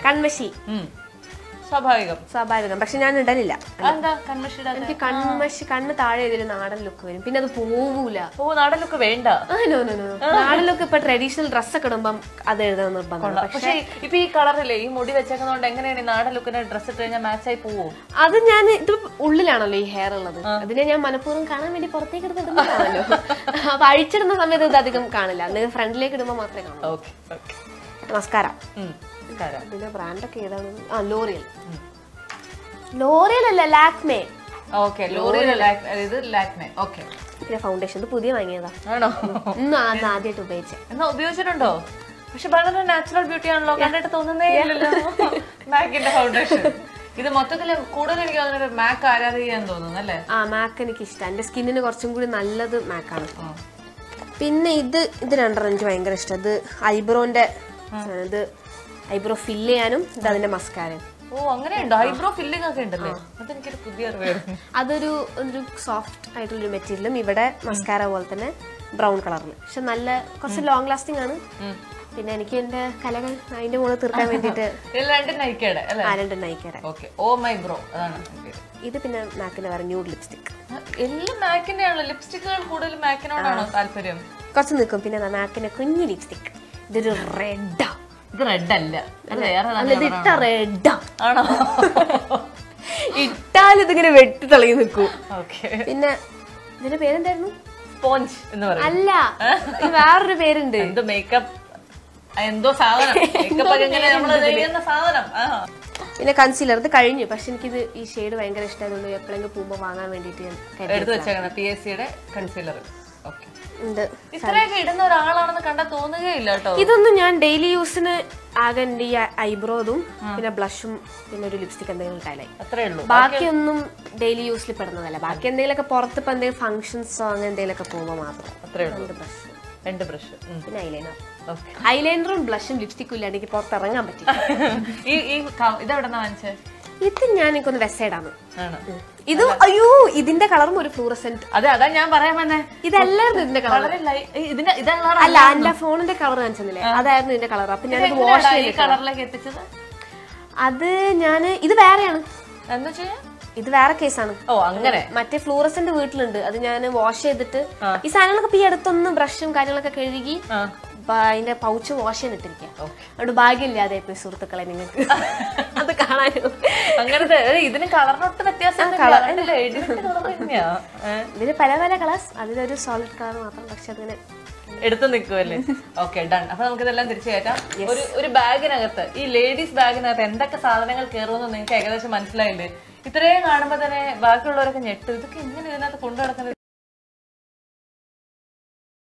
കൺമഷി സ്വാഭാവികം പക്ഷെ ഞാൻ ഇടലില്ല. എനിക്ക് കണ്ണ് താഴെ ചെയ്തൊരു നാടൻ ലുക്ക് വരും, പിന്നെ അത് പോവൂല. നാടൻ ലുക്ക് വേണ്ട. നാടൻ ലുക്ക് ഇപ്പൊ ട്രഡീഷണൽ ഡ്രസ്സൊക്കെ ഇടുമ്പം അത് എഴുതാൻ നിർബന്ധമാണ്. പക്ഷെ ഇപ്പൊ ഈ കളറില്ലേ, ഈ മുടി വെച്ചേക്കുന്നതുകൊണ്ട് എങ്ങനെയാണ് നാടൻ ലുക്കിന് ഡ്രസ് ഇട്ട് കഴിഞ്ഞാൽ മാച്ചായി പോവും? അത് ഞാൻ ഇത് ഉള്ളിലാണല്ലോ ഈ ഹെയർ ഉള്ളത്, അതിനെ ഞാൻ മനഃപൂർവ്വം കാണാൻ വേണ്ടി പുറത്തേക്ക് എടുത്തിടുന്നതാണല്ലോ. അപ്പൊ അഴിച്ചിടുന്ന സമയത്ത് ഇത് അധികം കാണില്ല, അല്ലെങ്കിൽ ഫ്രണ്ടിലേക്ക് ഇടുമ്പോൾ മാത്രമേ കാണൂ. നമസ്കാരം. ഇതിന്റെ ബ്രാൻഡൊക്കെ ഏതാണ്? ലോറിയൽ അല്ല, ലാക്മേ. പിന്നെ ഫൗണ്ടേഷൻ ഇത് പുതിയ വാങ്ങിയതാ. ആണോ? ഇന്ന് ആദ്യമായിട്ട് ഉപയോഗിച്ചിട്ടുണ്ടോ? പക്ഷെ വളരെ നാച്ചുറൽ ബ്യൂട്ടി ആണല്ലോ, കണ്ടിട്ട് തോന്നുന്നേ ഇല്ലല്ലോ മാക്കിന്റെ ഫൗണ്ടേഷൻ. ഇത് മൊത്തത്തില് കൂടുതൽ എനിക്ക് തോന്നുന്നത് മാക്ക് ആരാധിക്കാൻ തോന്നുന്നു അല്ലേ? മാക്ക് എനിക്ക് ഇഷ്ടം, എന്റെ സ്കിന്നിന് കുറച്ചും കൂടി നല്ലത് മാക്കാണ്. പിന്നെ ഇത് രണ്ടെണ്ണം എനിക്ക് ഭയങ്കര ഇഷ്ടം. ഇത് ഐബ്രോന്റെ, ഇത് ഐബ്രോ ഫില്ല് ചെയ്യാനും ഇത് അതിന്റെ മസ്കാരയും. ഐബ്രോ ഫില്ലിംഗ് ഒക്കെ ഉണ്ടല്ലേ? അതെനിക്കൊരു പുതിയ അറിവായിരുന്നു. അതൊരു സോഫ്റ്റ് ആയിട്ടുള്ളൊരു മെറ്റീരിയലും ഇവിടെ മസ്കാര പോലെ തന്നെ ബ്രൗൺ കളറിൽ, പക്ഷെ നല്ല കുറച്ച് ലോങ് ലാസ്റ്റിംഗ് ആണ്. പിന്നെ എനിക്ക് എന്റെ കലകൾ അതിന്റെ മുകളിൽ തീർക്കാൻ വേണ്ടിട്ട് ഇത് പിന്നെ മാക്കിന്റെ വേറെ ന്യൂഡ് ലിപ്സ്റ്റിക്. എല്ലാം മാക്കിന്റെ ആണല്ലോ. ലിപ്സ്റ്റിക്കുകൾ കൂടുതൽ മാക്കിനോടാണോ താല്പര്യം? കുറച്ച് നിൽക്കും. പിന്നെ മാക്കിന്റെ കുഞ്ഞു ലിപ്സ്റ്റിക്, ഇതൊരു റെഡാ. ഇത് റെഡ് അല്ല, ഇട്ട റെഡാ ആണോ? ഇട്ടാൽ ഇതിങ്ങനെ വെട്ടി തെളിഞ്ഞു നിൽക്കും. പിന്നെ ഇതിന്റെ പേരെന്തായിരുന്നു? സ്പോഞ്ച് എന്ന് പറയും. അല്ല, വേറൊരു പേരുണ്ട്. എന്തോ മേക്കപ്പ് എന്തോ സാധനം. പിന്നെ കൺസീലർ ഇത് കഴിഞ്ഞു, പക്ഷെ എനിക്കിത് ഈ ഷെയ്ഡ് ഭയങ്കര ഇഷ്ടമായതുകൊണ്ട് എപ്പോഴെങ്കിലും പോകുമ്പോ വാങ്ങാൻ വേണ്ടിട്ട് എടുത്തു വെച്ചേക്കണം. PSCയുടെ കൺസീലർ ഇത്രയൊക്കെ ഇടുന്ന ഒരാളാണെന്ന് കണ്ടാൽ തോന്നുകയില്ല കേട്ടോ. ഇതൊന്നും ഞാൻ ഡെയിലി യൂസിന് ആകെ ഈ ഐബ്രോതും പിന്നെ ബ്ലഷും പിന്നെ ഒരു ലിപ്സ്റ്റിക് എന്തെങ്കിലും ഇട്ടാലേ അത്രേ ഉള്ളൂ. ബാക്കിയൊന്നും ഡെയിലി യൂസിൽ പെടുന്നതല്ല. ബാക്കി എന്തെങ്കിലുമൊക്കെ പുറത്ത് ഇപ്പൊ എന്തെങ്കിലും ഫംഗ്ഷൻസോ അങ്ങനെ എന്തെങ്കിലുമൊക്കെ പോകുമ്പോൾ മാത്രം. അത്രേ ഉള്ളൂ. രണ്ട് ബ്രഷ് പിന്നെ ഐലൈനർ. ഐലൈനറും ബ്ലഷും ലിപ്സ്റ്റിക്കും ഇല്ലാണ്ട് എനിക്ക് പുറത്തിറങ്ങാൻ പറ്റില്ല. ഇതെവിടെന്നാ വാങ്ങിച്ചത്? ഇത് ഞാൻ എനിക്കൊന്ന് വെബ്സൈഡാണ്. ഇത് അയ്യോ, ഇതിന്റെ കളറും ഒരു ഫ്ലൂറസെന്റ്. അതാ ഞാൻ പറയാൻ വന്നേ. ഇതല്ലായിരുന്നു ഇതിന്റെ കളർ. അല്ല, എന്റെ ഫോണിന്റെ കളർ കാണിച്ചെന്നില്ലേ, അതായിരുന്നു ഇതിന്റെ കളർ. അപ്പൊ ഞാൻ വാഷ് ചെയ്ത് കളറിലേക്ക് എത്തിച്ചത്. അത് ഇത് വേറെയാണ്. എന്താ ചെയ്യാ? ഇത് വേറെ കേസാണ്. അങ്ങനെ മറ്റേ ഫ്ലൂറസെന്റ് വീട്ടിലുണ്ട്. അത് ഞാൻ വാഷ് ചെയ്തിട്ട് ഈ സാധനങ്ങളൊക്കെ ഈ അടുത്തൊന്നും ബ്രഷും കാര്യങ്ങളൊക്കെ കഴുകി അതിന്റെ പൗച്ച് വാഷ് ചെയ്യാൻ ഇട്ടിരിക്കാം. അതുകൊണ്ട് ഭാഗ്യമില്ലാതെ പോയി സുഹൃത്തുക്കളെ നിങ്ങൾക്ക് അത് കാണാനും. അങ്ങനത്തെ ഇതിന് കളറിനൊട്ട് വ്യത്യാസം. ഇതിന് പല പല കളേഴ്സ്, അതിലൊരു സോളിഡ് കളർ മാത്രം, പക്ഷെ അതിങ്ങനെ എടുത്തു നിൽക്കുമല്ലേ? Okay, done. അപ്പൊ നമുക്ക് ഇതെല്ലാം തിരിച്ചു കയറ്റാം. ഒരു ബാഗിനകത്ത്, ഈ ലേഡീസ് ബാഗിനകത്ത് എന്തൊക്കെ സാധനങ്ങൾ കയറുമെന്ന് നിങ്ങൾക്ക് ഏകദേശം മനസ്സിലായില്ലേ? ഇത്രയും കാണുമ്പോ തന്നെ ബാക്കിയുള്ളവരൊക്കെ ഞെട്ടും. ഇതൊക്കെ എങ്ങനെ ഇതിനകത്ത് കൊണ്ടു നടക്കുന്നത്?